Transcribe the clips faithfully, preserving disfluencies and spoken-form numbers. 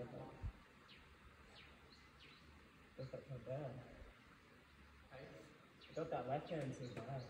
Tôi phải thật đó. Tôi tạo lát cho anh xin đó.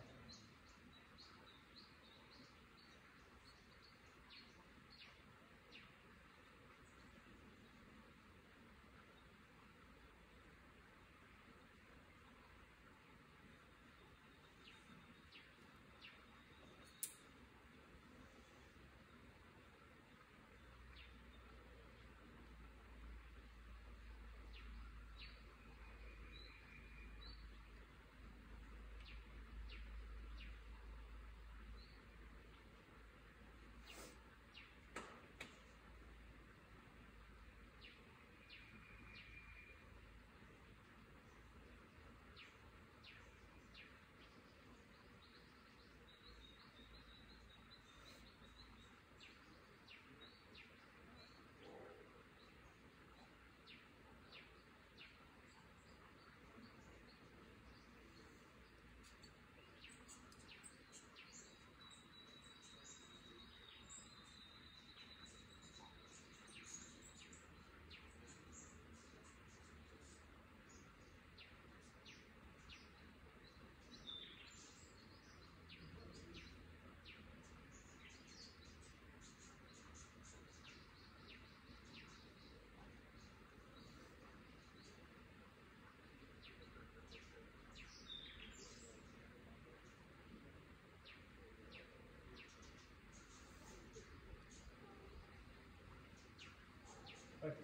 Okay.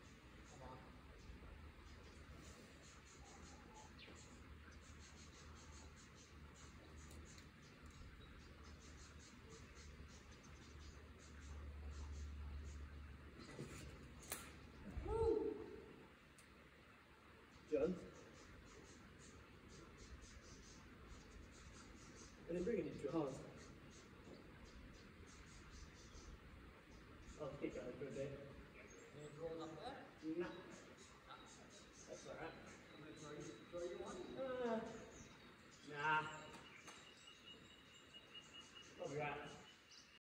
John? I didn't bring it too hard. I'll kick it over a bit. You roll up there? Nah. That's alright. I'm going to throw you, throw you one? Uh, nah. I'll be right.